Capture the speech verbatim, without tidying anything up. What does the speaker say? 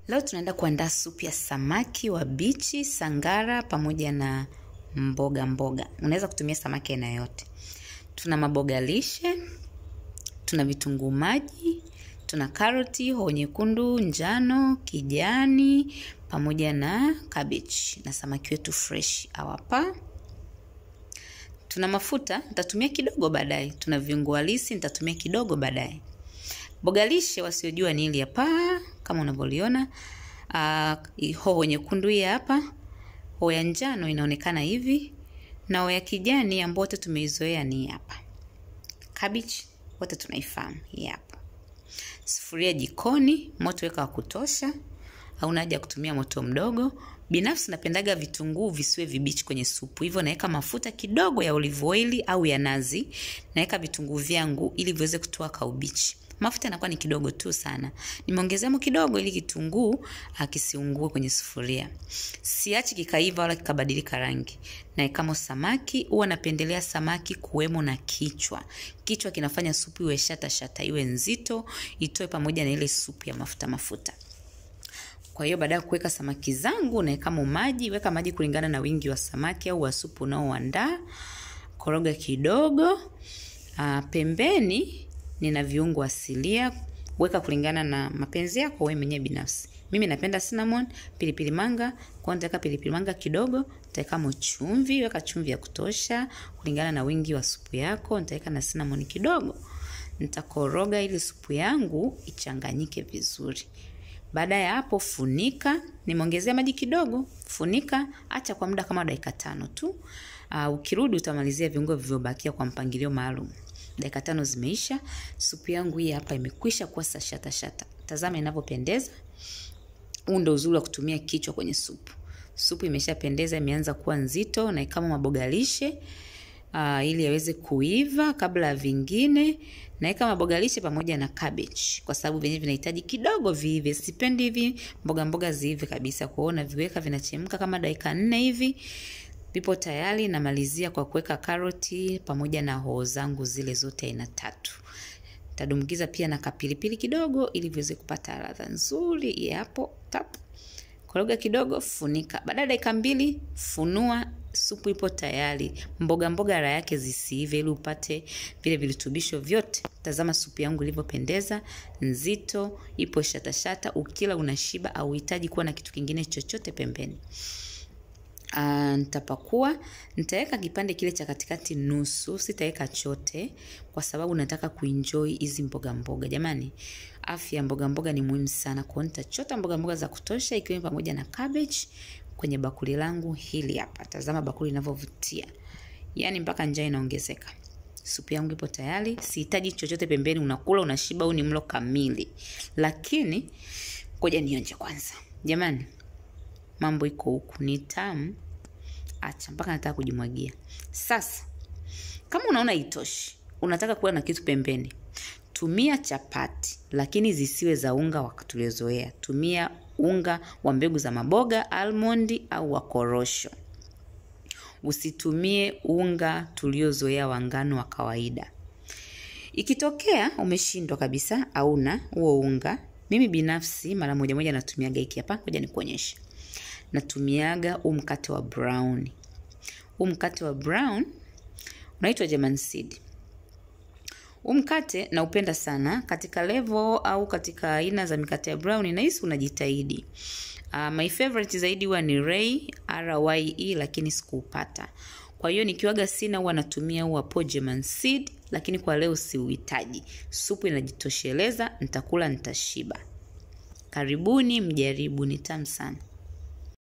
Leo tunaenda kuandaa supu ya samaki wa bichi, sangara pamoja na mboga mboga. Unaweza kutumia samaki aina yote. Tuna maboga lishe, tuna vitunguu maji, tuna karoti, hoho nyekundu, njano, kijani pamoja na cabbage na samaki wetu fresh hapa. Tuna mafuta, nitatumia kidogo baadaye. Tuna viungo halisi, nitatumia kidogo baadaye. Boga lishe wasiojua ni hili hapa kama unavyoliona. Uh, hoho nyekundu hii hapa. Hoho ya njano inaonekana hivi. Na hoho ya kijani ambayo wote tumeizoea ni hapa. Cabbage wote tunaifahamu hii hapa. Sufuria jikoni, moto weka wa kutosha. Hauna haja kutumia moto mdogo. Binafsi napendaga vitunguu visiwe vibichi kwenye supu. Hivyo naweka mafuta kidogo ya olive oil au ya nazi. Naweka vitunguu vyangu ili viweze kutoa kaubichi. Mafuta yanakuwa ni kidogo tu sana. Nimeongezea kidogo ili kitunguu kisiungue kwenye sufuria. Siachi kikaiva wala kikabadilika rangi. Na kama samaki, huwa napendelea samaki kuwemo na kichwa. Kichwa kinafanya supu iwe shata shata, iwe nzito, itoe pamoja na ile supu ya mafuta mafuta. Kwa hiyo baada ya kuweka samaki zangu na kama maji, weka maji kulingana na wingi wa samaki au wa supu unaoandaa. Koroga kidogo. Uh, pembeni nina viungo asilia, weka kulingana na mapenzi yako wewe mwenyewe binafsi. Mimi napenda cinnamon, pilipili manga, kwa nitaweka pilipili manga kidogo, nitaweka chumvi, weka chumvi ya kutosha kulingana na wingi wa supu yako, nitaweka na cinnamon kidogo. Nitakoroga ili supu yangu ichanganyike vizuri. Baada ya hapo funika, nimeongezea maji kidogo, funika, acha kwa muda kama dakika tano tu. Uh, ukirudi utamalizia viungo vilivyobakia kwa mpangilio maalum. Dakika tano zimeisha, supu yangu hii hapa imekwisha kuwa shata shata. Tazama inavyopendeza. Huu ndio uzuri wa kutumia kichwa kwenye supu. Supu imeshapendeza, imeanza kuwa nzito na kama maboga lishe uh, ili yaweze kuiva kabla ya vingine. Na kama maboga lishe pamoja na cabbage kwa sababu vyenyewe vinahitaji kidogo viive. Sipendi hivi mboga mboga ziive kabisa, kuona viweka vinachemka kama dakika nne hivi. Vipo tayari, namalizia kwa kuweka karoti pamoja na hoho zangu zile zote aina tatu. Tadumkiza pia na kapilipili kidogo ili viweze kupata ladha nzuri. Hapo tap. Koroga kidogo, funika. Baada ya dakika mbili funua, supu ipo tayari. Mboga mboga raha yake zisiive ili upate vile virutubisho vyote. Tazama supu yangu ilivyopendeza, nzito, ipo shata shata, ukila unashiba au uhitaji kuwa na kitu kingine chochote pembeni. Uh, nitapakua, nitaweka kipande kile cha katikati nusu, sitaweka chote kwa sababu nataka kuenjoy hizi mboga mboga. Jamani, afya mboga mboga ni muhimu sana. Kwa hiyo nitachota mboga mboga za kutosha ikiwa pamoja na cabbage kwenye bakuli langu hili hapa. Tazama bakuli linavyovutia. Yaani mpaka njaa inaongezeka. Supu yangu ipo tayari, sihitaji chochote pembeni, unakula unashiba, huu ni mlo kamili. Lakini ngoja nionje kwanza. Jamani, mambo iko huku ni tamu. Acha mpaka nataka kujimwagia. Sasa kama unaona itoshi, unataka kuwa na kitu pembeni, tumia chapati lakini zisiwe za unga wa tuliozoea. Tumia unga wa mbegu za maboga, almond au wa korosho. Usitumie unga tuliozoea wa ngano wa kawaida. Ikitokea umeshindwa kabisa hauna huo unga, mimi binafsi mara moja moja natumiaga hiki hapa, ngoja nikuonyeshe. Natumiaga huu mkate wa brown. Huu mkate wa brown unaitwa German seed. Huu mkate naupenda sana katika level au katika aina za mikate ya brown, nahisi unajitahidi. Uh, my favorite zaidi huwa ni Ray, R Y E, lakini sikupata. Kwa hiyo nikiwaga sina huwa natumia huu hapo German seed, lakini kwa leo siuhitaji. Supu inajitosheleza, nitakula nitashiba. Karibuni mjaribu, ni tamu sana.